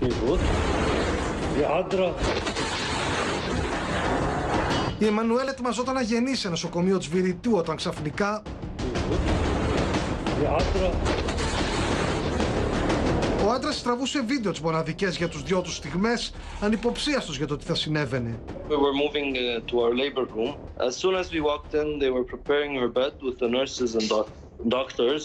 Η Εμμανουέλ ετοιμαζόταν να γεννήσει σε νοσοκομείο της Βηρητού όταν ξαφνικά ο άντρας τραβούσε βίντεο τις μοναδικές για τους δυο τους στιγμές, ανυποψίαστος για το τι θα συνέβαινε. We were moving to our labor room. As soon as we walked in, they were preparing her bed with the nurses and doctors.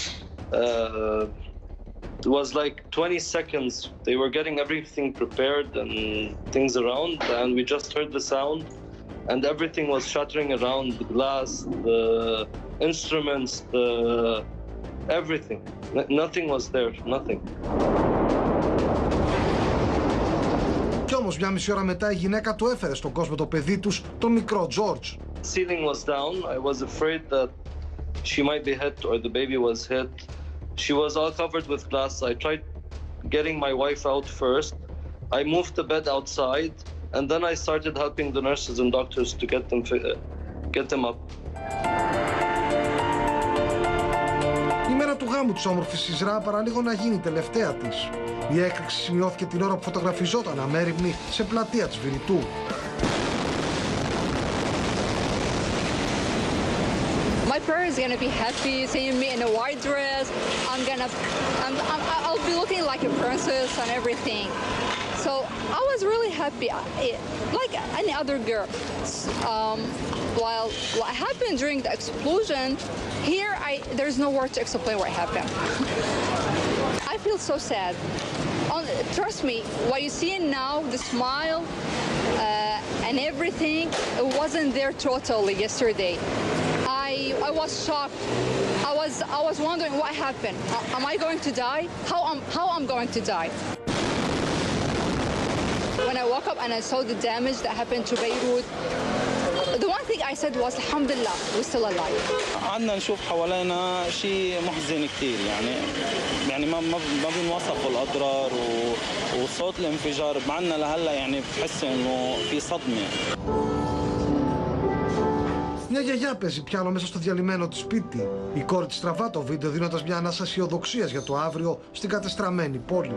It was like 20 seconds. They were getting everything prepared and things around, and we just heard the sound, and everything was shattering around, the glass, the instruments, everything. Nothing was there, nothing. Κι όμως μια μισή ώρα μετά η γυναίκα του έφερε στον κόσμο το παιδί τους, τον μικρό George. The ceiling was down. I was afraid that she might be hit or the baby was hit. She was all covered with glass. I tried getting my wife out first. I moved the bed outside and then I started helping the nurses and doctors to get them up. Η μέρα του γάμου της όμορφης Ισρά παραλίγο να γίνει η τελευταία της. Η έκρηξη σημειώθηκε την ώρα που φωτογραφιζόταν αμέριμνη σε πλατεία της Βηρητού. My parents are gonna be happy seeing me in a white dress. I'll be looking like a princess and everything. So I was really happy, like any other girl. While what happened during the explosion, here there's no word to explain what happened. I feel so sad. Trust me, what you see now, the smile and everything, it wasn't there totally yesterday. I was shocked. I was wondering what happened. Am I going to die? How I'm going to die? When I woke up and I saw the damage that happened to Beirut, the one thing I said was alhamdulillah, we're still alive. عندنا نشوف حوالينا شيء محزن كثير يعني ما بنوصف الأضرار وصوت الانفجار بعنا لهلا يعني بحس إنه في صدمة. Μια γιαγιά παίζει πιάνο μέσα στο διαλυμένο της σπίτι. Η κόρη της τραβά το βίντεο δίνοντας μια ανάσα αισιοδοξίας για το αύριο στην κατεστραμμένη πόλη.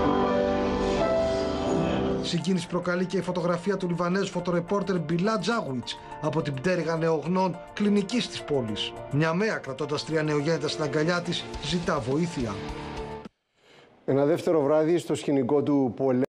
Συγκίνηση προκαλεί και η φωτογραφία του Λιβανέζου φωτορεπόρτερ Μπιλά Τζάγουιτς από την πτέρυγα νεογνών κλινικής της πόλης. Μια μέα κρατώντας 3 νεογέννητα στην αγκαλιά της ζητά βοήθεια. Ένα δεύτερο βράδυ στο σκηνικό του πολέμου.